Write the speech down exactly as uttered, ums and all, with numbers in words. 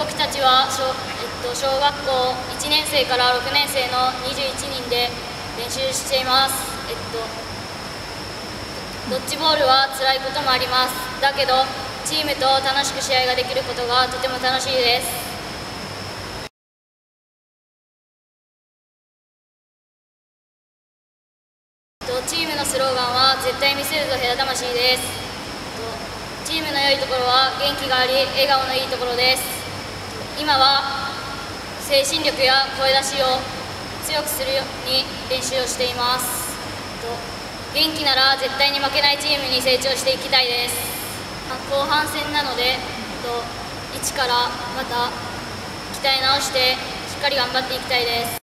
僕たちは小、えっと、小学校いちねん生からろくねん生のにじゅういちにんで練習しています。えっと、ドッジボールは辛いこともあります。だけどチームと楽しく試合ができることがとても楽しいです。チームのスローガンは絶対見せるぞヘラ魂です。チームの良いところは元気があり笑顔のいいところです。今は精神力や声出しを強くするように練習をしています。元気なら絶対に負けないチームに成長していきたいです。後半戦なので一からまた鍛え直してしっかり頑張っていきたいです。